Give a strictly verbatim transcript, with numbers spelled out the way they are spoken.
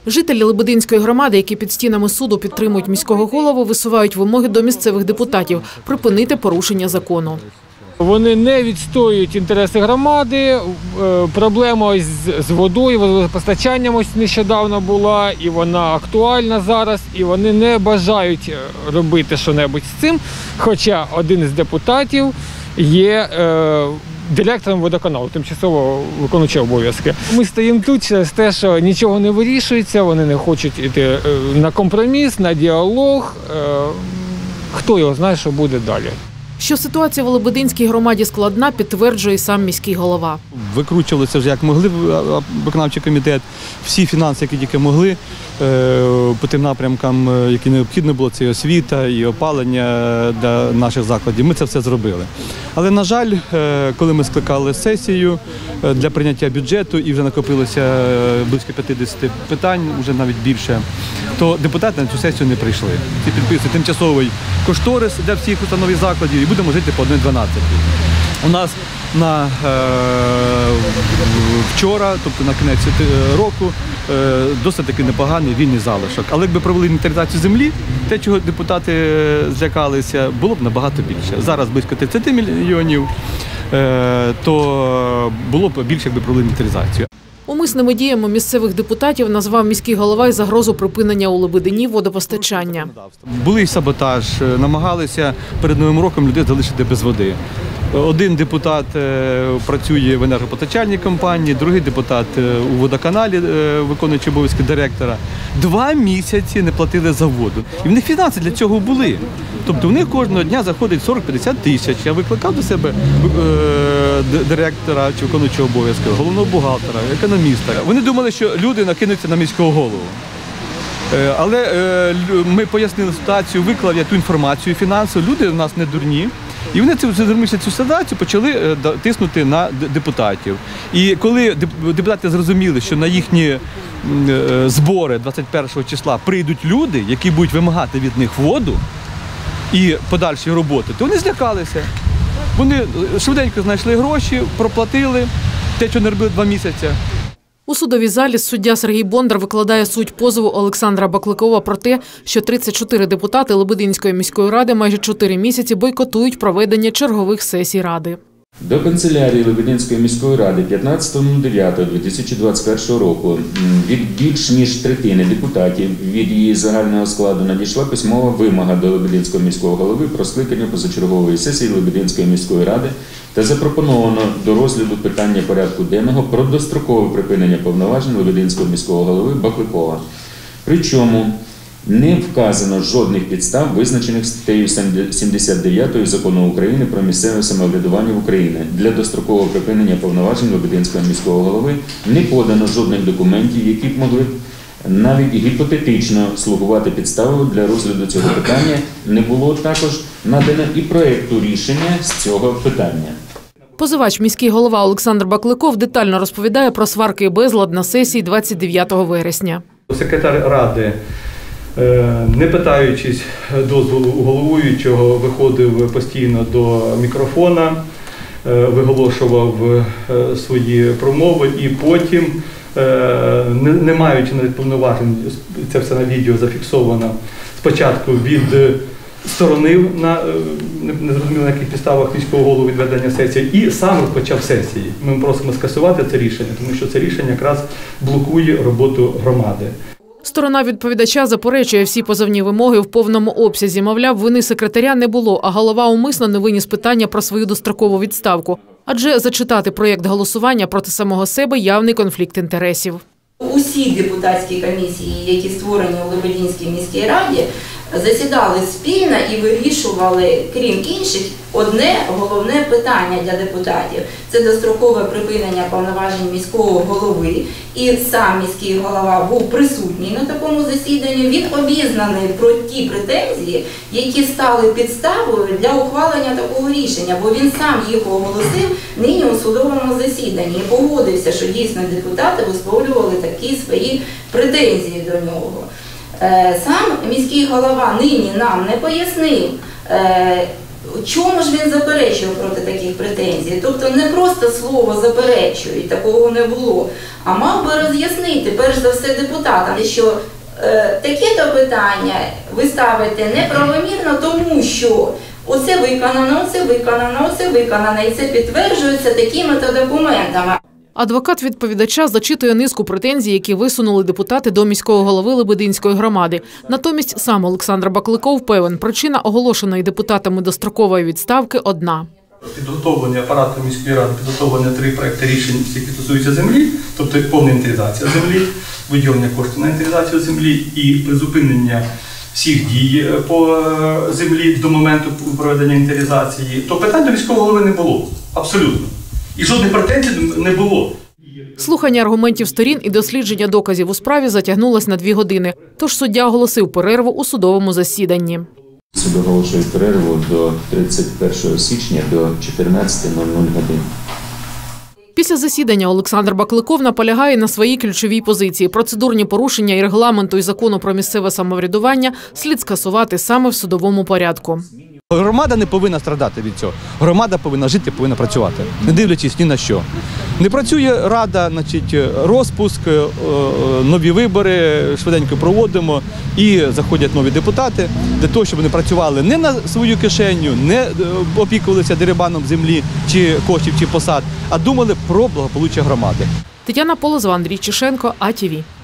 Жителі Лебединської громади, які під стінами суду підтримують міського голову, висувають вимоги до місцевих депутатів – припинити порушення закону. Вони не відстоюють інтереси громади, проблема з водою, водопостачанням ось нещодавно була, і вона актуальна зараз, і вони не бажають робити щось з цим, хоча один із депутатів є директором водоканалу, тимчасово виконуючий обов'язки. Ми стоїмо тут через те, що нічого не вирішується, вони не хочуть йти на компроміс, на діалог. Хто його знає, що буде далі. Що ситуація в Лебединській громаді складна, підтверджує сам міський голова. Викручувалися вже як могли виконавчий комітет, всі фінанси, які тільки могли, по тим напрямкам, які необхідно було, це і освіта, і опалення для наших закладів. Ми це все зробили. Але, на жаль, коли ми скликали сесію для прийняття бюджету і вже накопилося близько п'ятдесят питань, вже навіть більше, то депутати на цю сесію не прийшли. Ці підписують тимчасовий кошторис для всіх установ і закладів і будемо жити по одній дванадцятій. У нас на е, вчора, тобто на кінець року, е, досить таки непоганий вільний залишок. Але якби провели інвентаризацію землі, те, чого депутати злякалися, було б набагато більше. Зараз близько тридцять мільйонів, е, то було б більше, якби провели інвентаризацію. Умисними діями місцевих депутатів назвав міський голова й загрозу припинення у Лебедині водопостачання. Були саботаж, намагалися перед Новим роком людей залишити без води. Один депутат працює в енергопостачальній компанії, другий депутат у водоканалі, виконуючи обов'язки директора. Два місяці не платили за воду. І в них фінанси для цього були. Тобто в них кожного дня заходить сорок-п'ятдесят тисяч. Я викликав до себе директора чи виконуючого обов'язки, головного бухгалтера, економіста. Вони думали, що люди накинуться на міського голову. Але ми пояснили ситуацію, виклав я ту інформацію фінансову. Люди у нас не дурні. І вони зрозумівши цю ситуацію, почали тиснути на депутатів. І коли депутати зрозуміли, що на їхні збори двадцять першого числа прийдуть люди, які будуть вимагати від них воду і подальші роботи, то вони злякалися. Вони швиденько знайшли гроші, проплатили те, що не робили два місяці. У судовій залі суддя Сергій Бондар викладає суть позову Олександра Бакликова про те, що тридцять чотири депутати Лебединської міської ради майже чотири місяці бойкотують проведення чергових сесій ради. До канцелярії Лебединської міської ради п'ятнадцятого дев'ятого дві тисячі двадцять першого року від більш ніж третини депутатів від її загального складу надійшла письмова вимога до Лебединського міського голови про скликання позачергової сесії Лебединської міської ради та запропоновано до розгляду питання порядку денного про дострокове припинення повноважень Лебединського міського голови Бакликова. Причому не вказано жодних підстав, визначених статтею сімдесят дев'ятою Закону України про місцеве самоврядування в Україні для дострокового припинення повноважень Лебединського міського голови. Не подано жодних документів, які б могли навіть гіпотетично слугувати підставою для розгляду цього питання. Не було також надано і проєкту рішення з цього питання. Позивач міський голова Олександр Бакликов детально розповідає про сварки і безлад на сесії двадцять дев'ятого вересня. Секретар ради, не питаючись дозволу у головуючого, виходив постійно до мікрофона, виголошував свої промови і потім, не маючи навіть повноважень, це все на відео зафіксовано, спочатку від сторонив на незрозуміло на яких підставах міського голову відведення сесії і сам розпочав сесії. Ми просимо скасувати це рішення, тому що це рішення якраз блокує роботу громади. Сторона відповідача заперечує всі позовні вимоги в повному обсязі. Мовляв, вини секретаря не було, а голова умисно не виніс питання про свою дострокову відставку. Адже зачитати проєкт голосування проти самого себе – явний конфлікт інтересів. Усі депутатські комісії, які створені у Лебединській міській раді, засідали спільно і вирішували, крім інших, одне головне питання для депутатів. Це дострокове припинення повноважень міського голови. І сам міський голова був присутній на такому засіданні. Він обізнаний про ті претензії, які стали підставою для ухвалення такого рішення, бо він сам їх оголосив нині у судовому засіданні і погодився, що дійсно депутати висловлювали такі свої претензії до нього. Сам міський голова нині нам не пояснив, чому ж він заперечував проти таких претензій? Тобто не просто слово «заперечую», і такого не було, а мав би роз'яснити, перш за все, депутатам, що е, таке-то питання ви ставите неправомірно, тому що оце виконано, оце виконано, оце виконано, і це підтверджується такими-то документами. Адвокат відповідача зачитує низку претензій, які висунули депутати до міського голови Лебединської громади. Натомість сам Олександр Бакликов певен, причина оголошеної депутатами дострокової відставки одна. Підготовлення апарату міської ради, підготовлення три проекти рішень, які стосуються землі, тобто повна інвентаризація землі, виділення коштів на інвентаризацію землі і призупинення всіх дій по землі до моменту проведення інвентаризації, то питань до міського голови не було. Абсолютно. І жодних претензій не було. Слухання аргументів сторін і дослідження доказів у справі затягнулось на дві години. Тож суддя оголосив перерву у судовому засіданні. Суд оголошує перерву до тридцять першого січня до чотирнадцятої години. Після засідання Олександр Бакликов наполягає на своїй ключовій позиції. Процедурні порушення і регламенту і закону про місцеве самоврядування слід скасувати саме в судовому порядку. Громада не повинна страдати від цього. Громада повинна жити, повинна працювати, не дивлячись ні на що. Не працює рада, значить, розпуск, нові вибори, швиденько проводимо і заходять нові депутати для того, щоб вони працювали не на свою кишеню, не опікувалися дерибаном землі, чи коштів, чи посад, а думали про благополуччя громади. Тетяна Полозова, Андрій Чешенко, А Ті Ві.